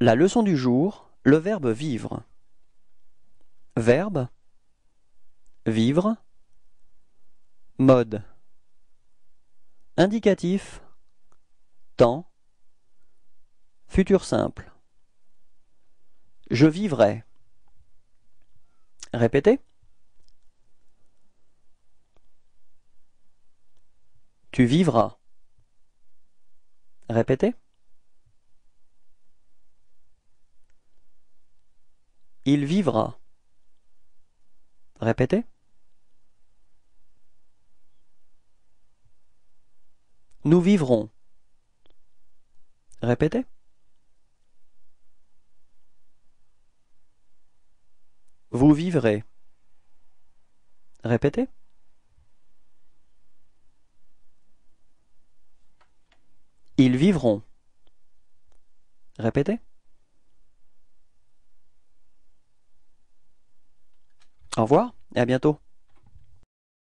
La leçon du jour, le verbe vivre. Verbe, vivre, mode. Indicatif, temps, futur simple. Je vivrai. Répétez. Tu vivras. Répétez. Il vivra. Répétez. Nous vivrons. Répétez. Vous vivrez. Répétez. Ils vivront. Répétez. Au revoir et à bientôt.